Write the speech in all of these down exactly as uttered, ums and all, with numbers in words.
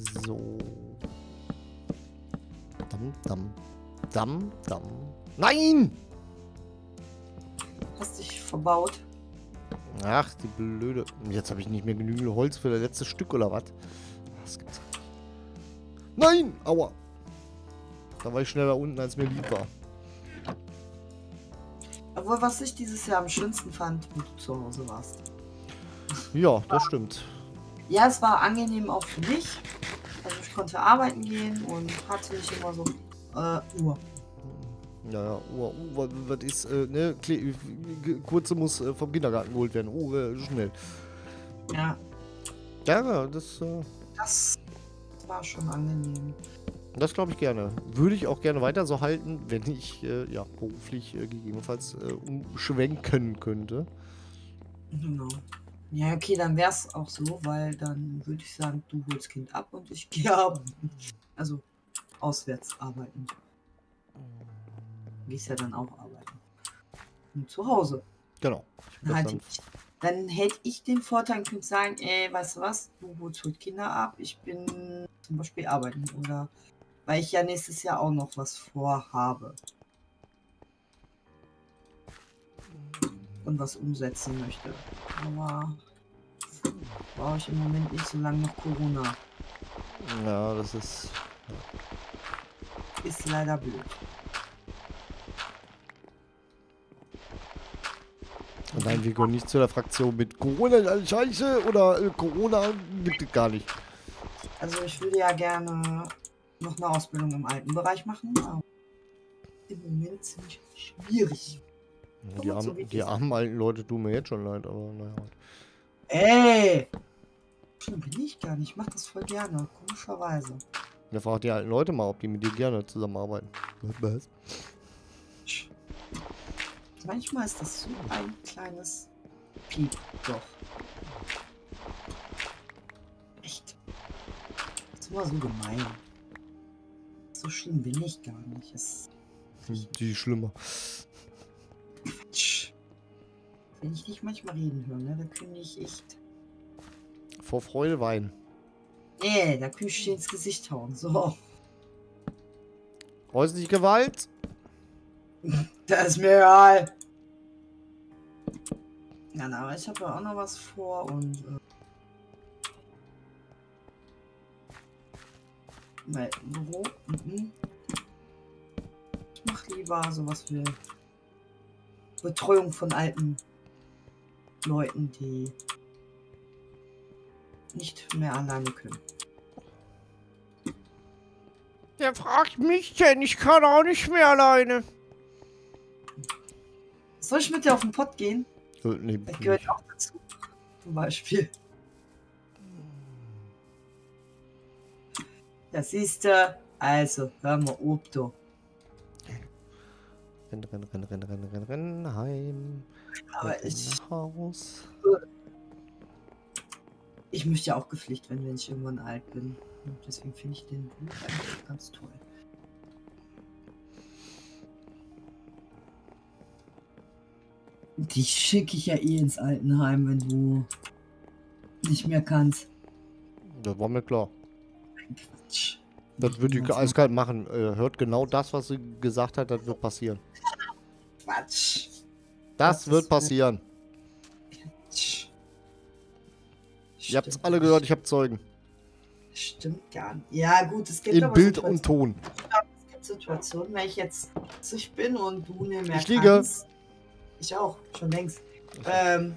So. Dam, dam. Dam, dam. Nein! Hast dich verbaut. Ach, die blöde. Jetzt habe ich nicht mehr genügend Holz für das letzte Stück oder was? Was gibt's? Nein! Aua! Da war ich schneller unten, als mir lieb war. Obwohl, was ich dieses Jahr am schönsten fand, wo du zu Hause warst. Ja, das stimmt. Ja, es war angenehm auch für mich. Also ich konnte arbeiten gehen und hatte nicht immer so äh, Uhr. Ja, ja, oh, oh, was ist, äh, ne, Kle Kurze muss äh, vom Kindergarten geholt werden. Oh, äh, schnell. Ja. Ja, ja, das, äh, Das war schon angenehm. das glaube ich gerne. Würde ich auch gerne weiter so halten, wenn ich, äh, ja, beruflich äh, gegebenenfalls äh, umschwenken könnte. Genau. Ja, okay, dann wäre es auch so, weil dann würde ich sagen, du holst Kind ab und ich gehe arbeiten. Also auswärts arbeiten. Du gehst ja dann auch arbeiten. Und zu Hause. Genau. Dann, halt ich, dann hätte ich den Vorteil und könnte sagen, ey, weißt du was, du holst heute Kinder ab, ich bin zum Beispiel arbeiten. Oder weil ich ja nächstes Jahr auch noch was vorhabe. Und was umsetzen möchte. Aber brauche ich im Moment nicht, so lange noch Corona. Ja, das ist... Ist leider blöd. Und nein, wir gehören nicht zu der Fraktion mit Corona ist alles scheiße oder äh, Corona gibt es gar nicht. Also ich würde ja gerne noch eine Ausbildung im alten Bereich machen, aber im Moment ziemlich schwierig. Ja, die, armen, so die armen alten Leute tun mir jetzt schon leid, aber naja. Ey! Schlimm bin ich gar nicht, ich mach das voll gerne, komischerweise. Ja, frag die alten Leute mal, ob die mit dir gerne zusammenarbeiten. Was? Manchmal ist das so ein kleines Piep, doch. Echt. Das ist immer so gemein. So schlimm bin ich gar nicht. Es die schlimmer. Quatsch. Wenn ich dich manchmal reden höre, ne, dann könnte ich echt... Vor Freude weinen. Nee, da könnte ich dir ins Gesicht hauen. So. Häusliche Gewalt? Das ist mir egal. Ja, na, aber ich habe ja auch noch was vor und... Äh, mein Büro. Mhm. Ich mache lieber sowas wie Betreuung von alten Leuten, die nicht mehr alleine können. Der fragt mich denn, ich kann auch nicht mehr alleine. Soll ich mit dir auf den Pott gehen? Äh, nee, das gehört auch dazu. Zum Beispiel. Ja, siehst du. Also, hör mal ob du. Renn, renn, renn, renn, renn, renn, renn, heim. Aber renn ich... nach Haus. Ich möchte ja auch gepflegt werden, wenn ich irgendwann alt bin. Und deswegen finde ich den Beruf eigentlich ganz toll. Die schicke ich ja eh ins Altenheim, wenn du nicht mehr kannst. Das war mir klar. Quatsch. Das wird die eiskalt machen. Äh, hört genau das, was sie gesagt hat, das wird passieren. Quatsch. Das, das wird passieren. Quatsch. Ihr habt es alle gehört, ich habe Zeugen. Stimmt gar nicht. Ja gut, es gibt in aber Bild und Ton. Es gibt Situationen, wenn ich jetzt siebzig bin und du nicht mehr ich liege. kannst. Ich auch, schon längst. Ähm,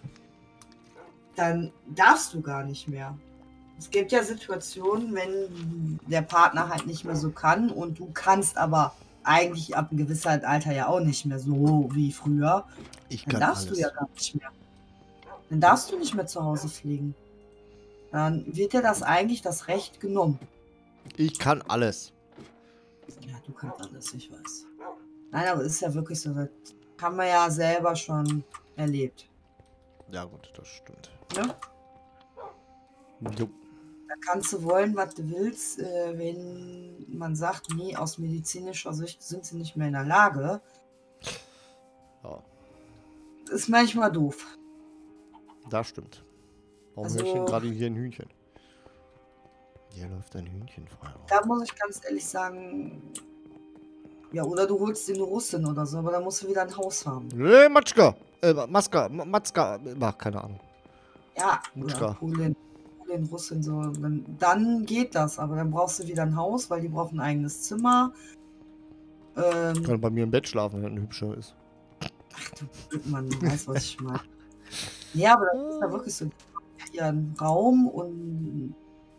dann darfst du gar nicht mehr. Es gibt ja Situationen, wenn der Partner halt nicht mehr so kann und du kannst aber eigentlich ab einem gewissen Alter ja auch nicht mehr so wie früher. Ich dann kann darfst alles. du ja gar nicht mehr. Dann darfst du nicht mehr zu Hause pflegen. Dann wird dir das eigentlich das Recht genommen. Ich kann alles. Ja, du kannst alles, ich weiß. Nein, aber es ist ja wirklich so, das haben wir ja selber schon erlebt. Ja gut, das stimmt. Ne? Jo. Da kannst du wollen, was du willst, äh, wenn man sagt, nee, aus medizinischer Sicht sind sie nicht mehr in der Lage. Ja. Ist manchmal doof. Das stimmt. Warum Also, höre ich denn gerade hier ein Hühnchen? Hier läuft ein Hühnchen frei. Da muss ich ganz ehrlich sagen, ja, oder du holst dir eine Russin oder so, aber dann musst du wieder ein Haus haben. Nee, Matschka. Äh, Maska. Matzka. Ach, keine Ahnung. Ja, Mutschka. oder Polin, Polin, Russin, so. Dann, dann geht das, aber dann brauchst du wieder ein Haus, weil die brauchen ein eigenes Zimmer. Ähm, Kann bei mir im Bett schlafen, wenn er ein hübscher ist. ach du Blödmann, du weißt, was ich meine. Ja, aber das ist da wirklich so. Hier ein Raum und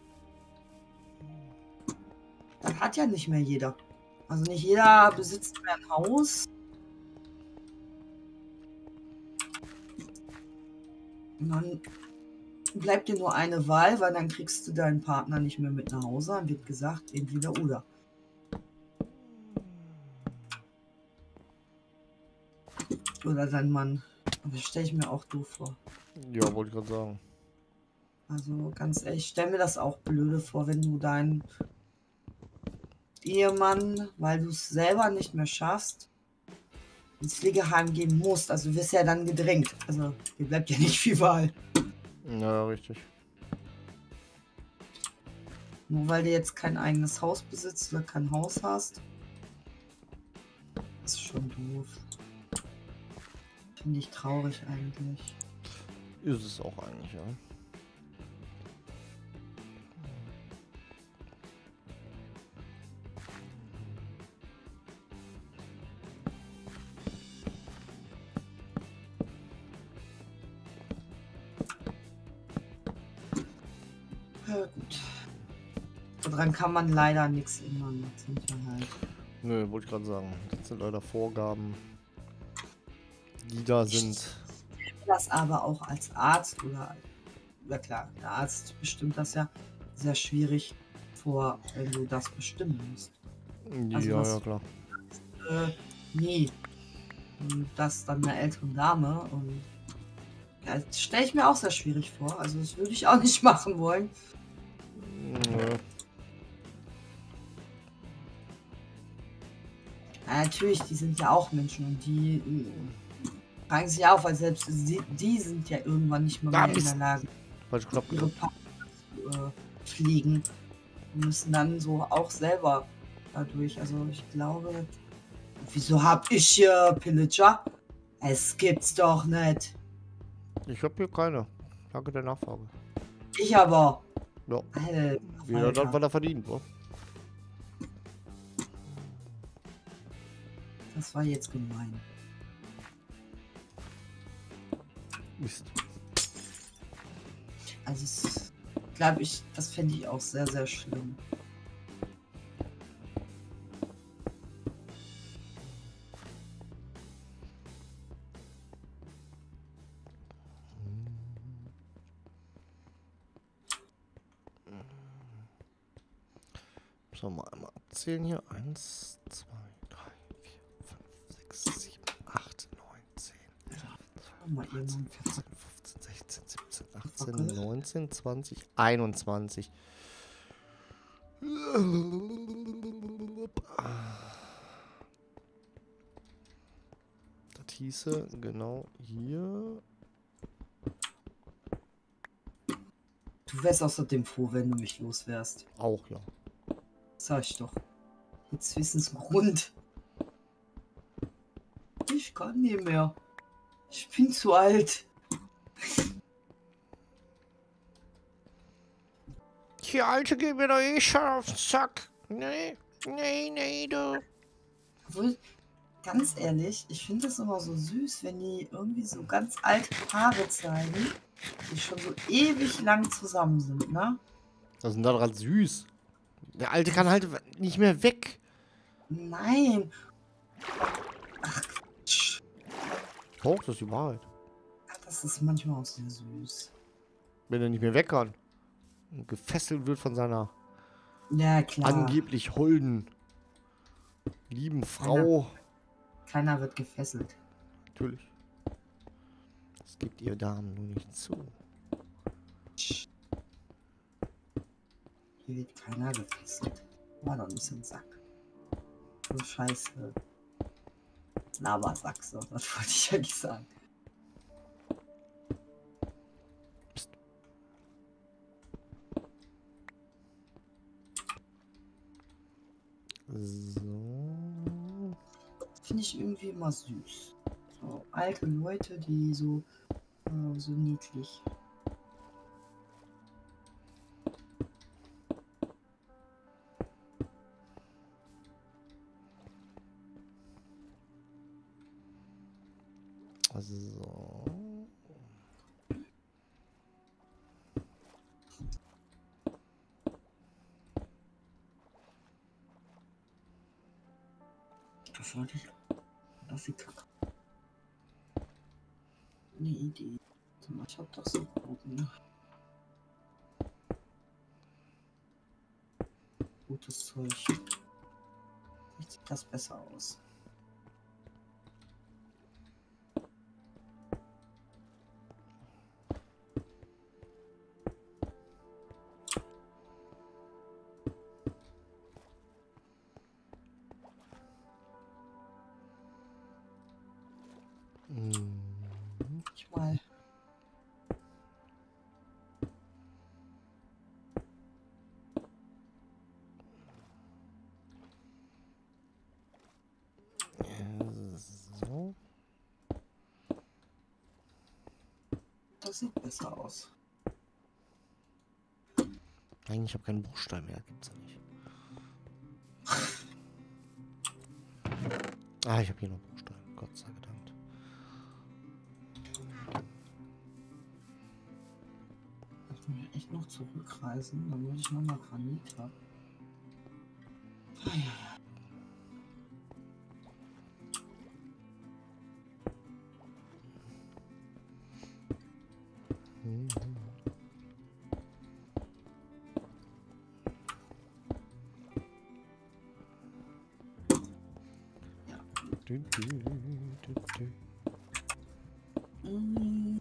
dann hat ja nicht mehr jeder. Also nicht jeder besitzt mehr ein Haus. Und dann bleibt dir nur eine Wahl, weil dann kriegst du deinen Partner nicht mehr mit nach Hause. Dann wird gesagt, entweder oder. Oder dein Mann. Aber das stelle ich mir auch doof vor. Ja, wollte ich gerade sagen. Also ganz ehrlich, ich stelle mir das auch blöde vor, wenn du deinen Ehemann, weil du es selber nicht mehr schaffst, ins Pflegeheim gehen musst. Also du wirst ja dann gedrängt. Also dir bleibt ja nicht viel Wahl. Ja, richtig. Nur weil du jetzt kein eigenes Haus besitzt oder kein Haus hast. Das ist schon doof. Finde ich traurig eigentlich. Ist es auch eigentlich, ja. Ja, gut. Daran kann man leider nichts ändern. Das sind ja halt. Nö, wollte ich gerade sagen. Das sind leider Vorgaben, die da sind. Das aber auch als Arzt oder, ja klar, der Arzt bestimmt das ja sehr schwierig vor, wenn du das bestimmen musst. Also Ja, was- ja, klar. Äh, nee. Und das dann einer älteren Dame und ja, das stelle ich mir auch sehr schwierig vor. Also das würde ich auch nicht machen wollen. Nö. Ja, natürlich, die sind ja auch Menschen und die äh, fragen sich auch, weil selbst sie, die sind ja irgendwann nicht mehr, Ah, mehr in der Mist. Lage, Falsch Knopf ihre gedrückt. Partner äh, pflegen und müssen dann so auch selber dadurch. Also ich glaube, wieso hab ich hier Pillager? Es gibt's doch nicht. Ich hab hier keine. Danke der Nachfrage. Ich aber. Ja. Alter, Jeder dort, Alter. was er verdient, wa? Das war jetzt gemein. Mist. Also glaube ich, das fände ich auch sehr, sehr schlimm. Müssen wir mal einmal abzählen hier. eins, zwei, drei, vier, fünf, sechs, sieben, acht, neun, zehn, Oh, mal dreizehn, jemand. vierzehn, fünfzehn, sechzehn, siebzehn, achtzehn, neunzehn, zwanzig, einundzwanzig. Das hieße genau hier. Du wärst außerdem froh, wenn du mich los wärst. Auch, ja. Sag ich doch. Jetzt Wissensgrund. Ich kann nicht mehr. Ich bin zu alt. Die Alte geht mir doch eh schon auf den Sack. Nee, nee, nee, du. Obwohl, ganz ehrlich, ich finde das immer so süß, wenn die irgendwie so ganz alte Paare zeigen, die schon so ewig lang zusammen sind, ne? Das ist denn daran süß. Der Alte kann halt nicht mehr weg. Nein. Ach, Quatsch. Doch, das ist die Wahrheit. Das ist manchmal auch sehr süß. Wenn er nicht mehr weg kann. Und gefesselt wird von seiner Ja, klar. angeblich holden, lieben Frau. Keiner wird gefesselt. Natürlich. Das gibt ihr Damen nur nicht zu. Hier wird keiner gefesselt. War doch nicht so ein Sack. So scheiße. Labersack, so. Das wollte ich ja nicht sagen. So. Finde ich irgendwie immer süß. So alte Leute, die so, äh, so niedlich. So. Das wollte ich. Das sieht kacke. Eine Idee. Ich hab doch so Bogen. Gutes Zeug. Vielleicht sieht das besser aus. Ich mal. So. Das sieht besser aus. Nein, ich habe keinen Bruchstein mehr. Gibt's ja nicht. Ah, ich habe hier noch Bruchstein. Gott sei Dank. Ich muss echt noch zurückreisen, damit ich nochmal Granit habe. Ah, ja, ja. Mhm. Du, du, du, du. Mm.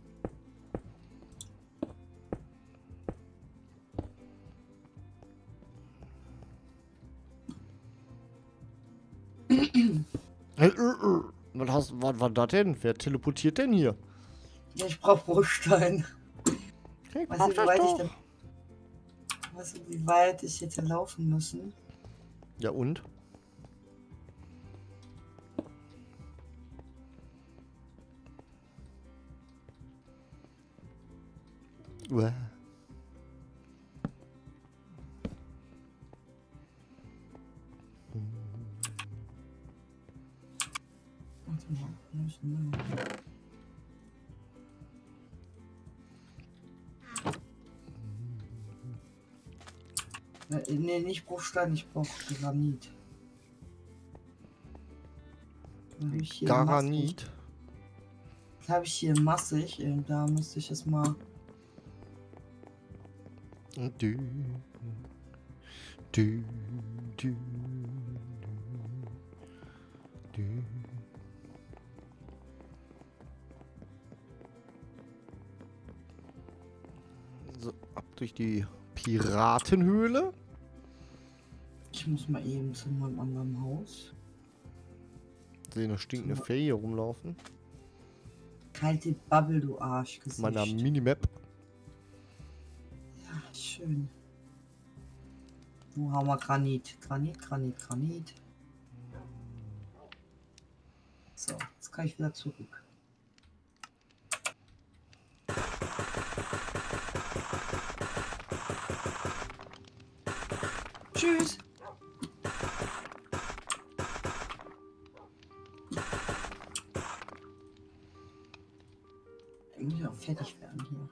Äh, äh, äh. Was, hast, was war das denn? Wer teleportiert denn hier? Ja, ich brauche Bruchstein. Hey, Weißt du, wie weit ich denn, weißt du, wie weit ich hätte laufen müssen? Ja und? Uah. Warte mal, nicht mehr. Äh, Nee, nicht Bruchstein, ich brauche Granit. Dann hab ich hier Garanit. massig. Das habe ich hier massig. äh, Da müsste ich es mal. Du, du, du, du. So, ab durch die Piratenhöhle. Ich muss mal eben zu meinem anderen Haus. Sehen eine stinkende Fee hier rumlaufen. Kalte Bubble, du Arschgesicht. Meiner Minimap. Ja, schön. Wo haben wir Granit? Granit, Granit, Granit. So, jetzt kann ich wieder zurück. Tschüss. Ich muss ja auch fertig werden hier.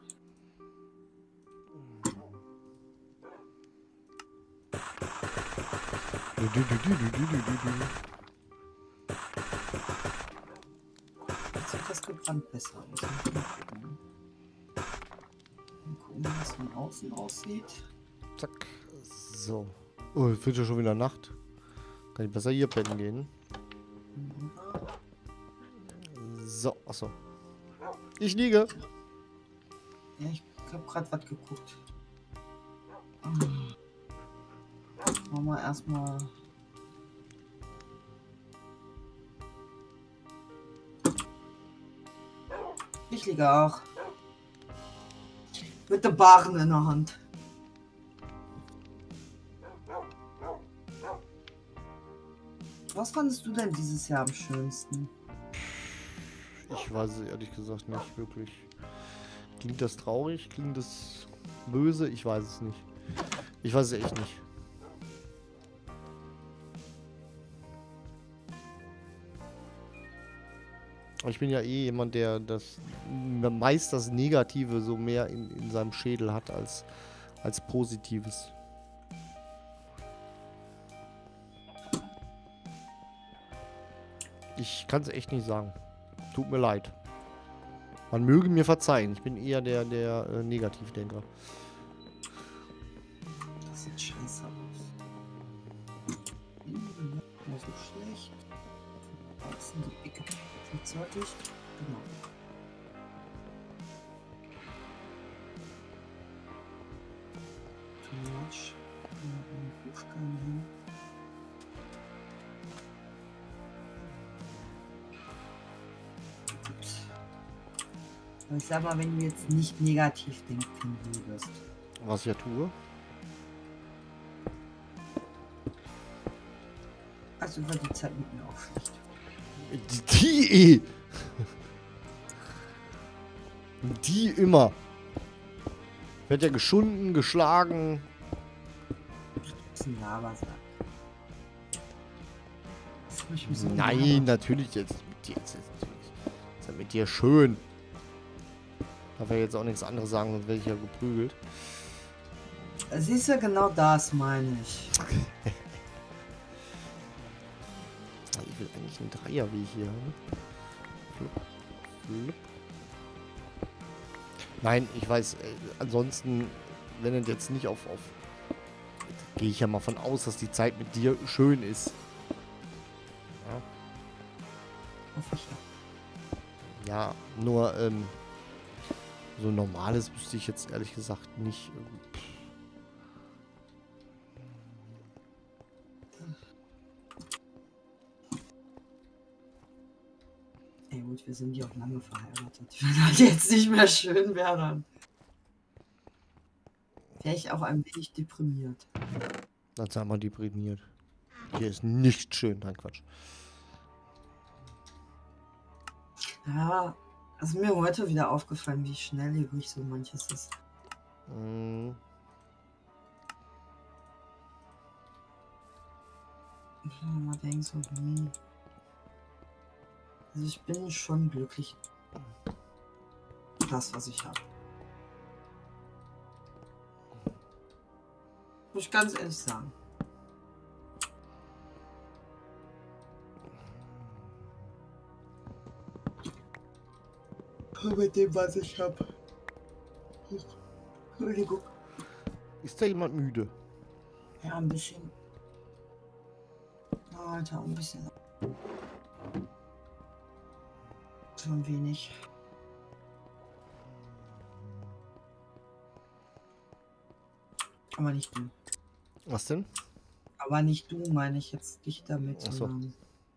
Du, du, du, du, du, du, du, du. Jetzt sieht das gebrannt besser aus. Mal gucken, wie das von außen aussieht. Zack. So. Oh, jetzt wird ja schon wieder Nacht. Kann ich besser hier pennen gehen. So, achso. Ich liege. Ja, ich habe gerade was geguckt. Machen wir erstmal. Ich liege auch. Mit der Barren in der Hand. Was fandest du denn dieses Jahr am schönsten? Ich weiß es ehrlich gesagt nicht wirklich. Klingt das traurig? Klingt das böse? Ich weiß es nicht. Ich weiß es echt nicht. Ich bin ja eh jemand, der das meist das Negative so mehr in, in seinem Schädel hat als, als Positives. Ich kann es echt nicht sagen. Tut mir leid. Man möge mir verzeihen. Ich bin eher der, der äh, Negativdenker. Das sieht scheiße aus. Hm, war so schlecht. Was sind die Ecke? Sollte ich? Genau. Too much. Buchstaben hier. Gut. Aber ich sag mal, wenn du jetzt nicht negativ denken würdest. Was ich ja tue. Also war die Zeit mit mir auch schlecht. Die, die eh. Die immer. Wird ja geschunden, geschlagen. Das ist ein Labersack. Das hab ich mir so Nein, gelabert. natürlich jetzt mit dir. Jetzt, jetzt, ist ja mit dir schön. Darf ja jetzt auch nichts anderes sagen, sonst werde ich ja geprügelt. Siehst du, genau das meine ich. Ich will eigentlich einen Dreierweg hier haben. Flup, flup. Nein, ich weiß, äh, ansonsten, wenn es jetzt nicht auf, auf gehe ich ja mal von aus, dass die Zeit mit dir schön ist. Ja, Hoffe ich ja. ja nur ähm, so normales wüsste ich jetzt ehrlich gesagt nicht. Ähm, Ey gut, wir sind ja auch lange verheiratet. Wenn das jetzt nicht mehr schön wäre, dann wäre ich auch ein wenig deprimiert. Dann sagen wir deprimiert. Hier ist nicht schön. Nein, Quatsch. Ja, es ist mir heute wieder aufgefallen, wie schnelllebig so manches ist. Mm, Ich mal denke so, hm. Also ich bin schon glücklich. Das, was ich habe. Muss ich ganz ehrlich sagen. Mit dem, was ich habe. Entschuldigung. ist da jemand müde? Ja, ein bisschen. Alter, ein bisschen. Schon wenig. Aber nicht du. Was denn? Aber nicht du, meine ich jetzt dich damit, Ach so. sondern.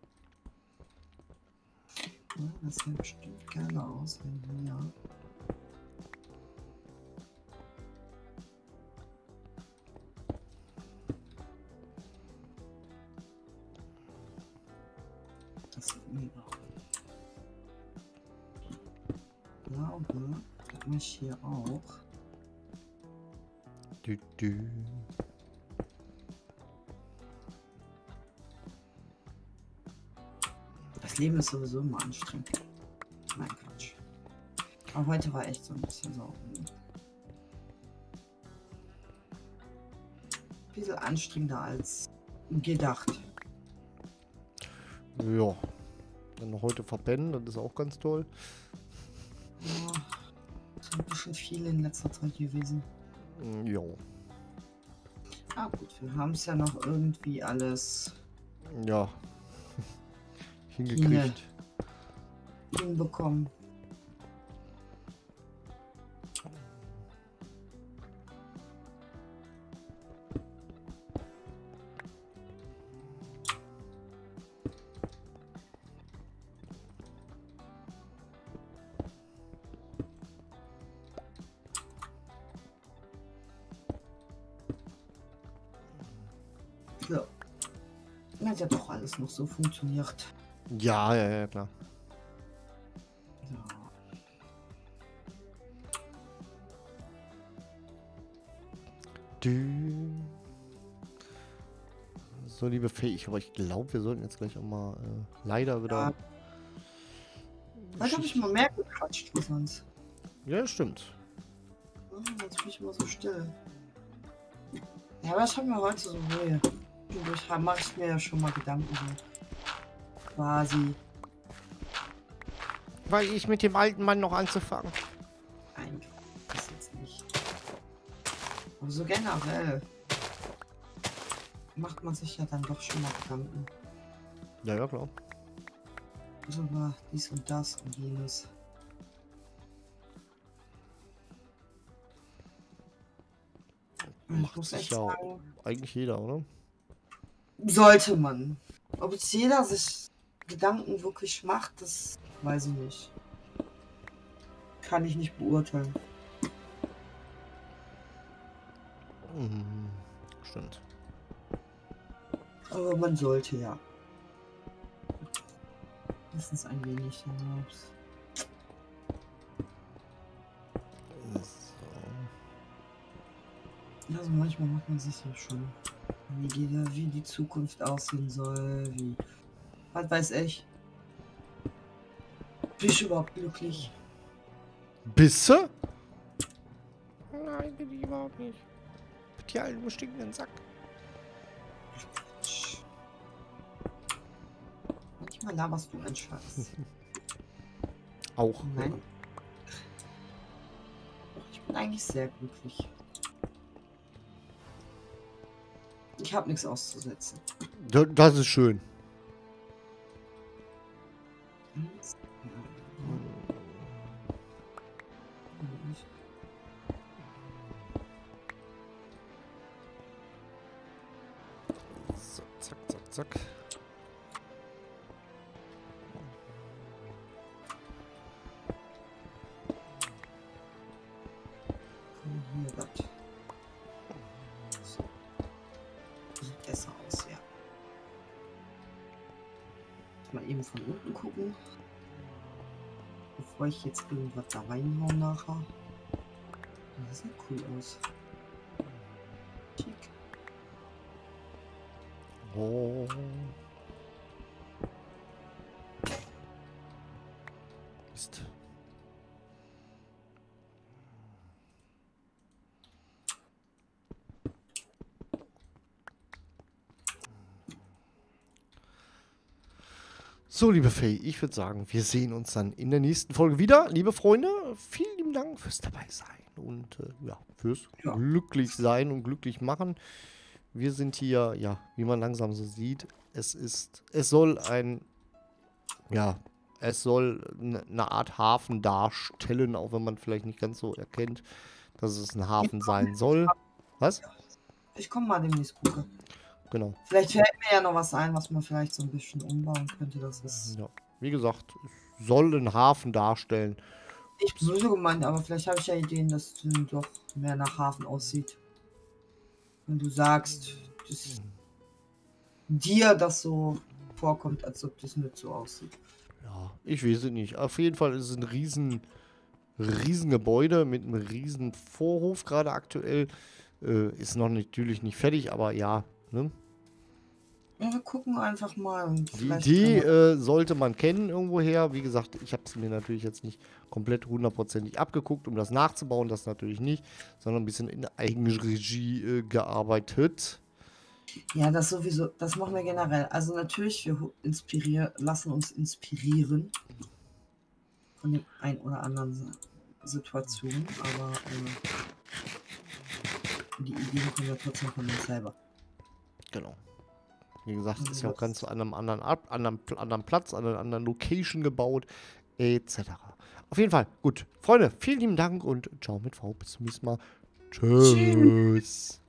Ja, das sieht bestimmt geil aus, wenn ja. Das sieht mega aus. Ich glaube, das mache ich hier auch. Dü, dü. Das Leben ist sowieso immer anstrengend. Nein, Quatsch. Aber heute war echt so ein bisschen so. Ein bisschen anstrengender als gedacht. Ja. Dann noch heute verpennen, das ist auch ganz toll. Ja, das ist ein bisschen viel in letzter Zeit gewesen. Mm, jo. Ah gut, wir haben es ja noch irgendwie alles Ja. Hingekriegt. hinbekommen. So. Hat ja doch alles noch so funktioniert. Ja, ja, ja, klar. So. Du. So, liebe Fähig, aber ich glaube, wir sollten jetzt gleich auch mal äh, leider wieder. Ja. Heute habe ich mal mehr gequatscht wie sonst. Ja, stimmt. Oh, jetzt bin ich immer so still. Ja, aber ich habe mir heute so Ruhe. Dadurch mache ich mir ja schon mal Gedanken so. Quasi. Weil ich mit dem alten Mann noch anzufangen. Nein, das jetzt nicht. Aber so generell macht man sich ja dann doch schon mal Gedanken. Ja, ja, klar. So über dies und das und jenes. Ich Macht muss sich echt ja sagen, eigentlich jeder, oder? sollte man. Ob jetzt jeder sich Gedanken wirklich macht, das weiß ich nicht. Kann ich nicht beurteilen. Mhm. Stimmt. Aber man sollte ja. Mindestens ein wenig hinaus. So. Also manchmal macht man sich ja schon. Wie die, wie die Zukunft aussehen soll, wie. Was weiß ich. Bin ich überhaupt glücklich? Bisse? Nein, bin ich überhaupt nicht. Mit dir alten stinkenden Sack. Manchmal laberst du einen Scheiß. Auch. Nein. Doch, ich bin eigentlich sehr glücklich. Ich habe nichts auszusetzen. Da- Das ist schön. So, zack, zack, zack. Hier, das. So. Sieht besser aus, ja. Mal eben von unten gucken. Bevor ich jetzt irgendwas da reinhau nachher. Das sieht cool aus. Schick. Oh. Mist. So, liebe Faye, ich würde sagen, wir sehen uns dann in der nächsten Folge wieder. Liebe Freunde, vielen lieben Dank fürs dabei sein und äh, ja, fürs Ja. glücklich sein und glücklich machen. Wir sind hier, ja, wie man langsam so sieht, es ist, es soll ein, ja, es soll eine Art Hafen darstellen, auch wenn man vielleicht nicht ganz so erkennt, dass es ein Hafen sein soll. Was? Ich komme mal demnächst gucken. Genau. Vielleicht fällt mir ja noch was ein, was man vielleicht so ein bisschen umbauen könnte. Das ist Ja. Wie gesagt, es soll einen Hafen darstellen. nicht böse gemeint, aber vielleicht habe ich ja Ideen, dass es doch mehr nach Hafen aussieht. Wenn du sagst, dass dir das so vorkommt, als ob das nicht so aussieht. Ja, ich weiß es nicht. Auf jeden Fall ist es ein riesen, riesen Gebäude mit einem riesen Vorhof gerade aktuell. Äh, ist noch natürlich nicht fertig, aber ja, ne? Ja, wir gucken einfach mal. Und Die vielleicht Idee können wir- äh, sollte man kennen irgendwoher. Wie gesagt, ich habe es mir natürlich jetzt nicht komplett hundertprozentig abgeguckt, um das nachzubauen, das natürlich nicht, sondern ein bisschen in Eigenregie äh, gearbeitet. Ja, das sowieso, das machen wir generell. Also natürlich, wir inspirieren, lassen uns inspirieren von den ein oder anderen Sa- Situationen, aber äh, die Ideen kommen ja trotzdem von uns selber. Genau. Wie gesagt, Also ist ja auch das- ganz zu einem anderen, Ab anderen, Pl- anderen Platz, an einer anderen Location gebaut, et cetera. Auf jeden Fall, gut. Freunde, vielen lieben Dank und ciao mit V. Bis zum nächsten Mal. Tschüss.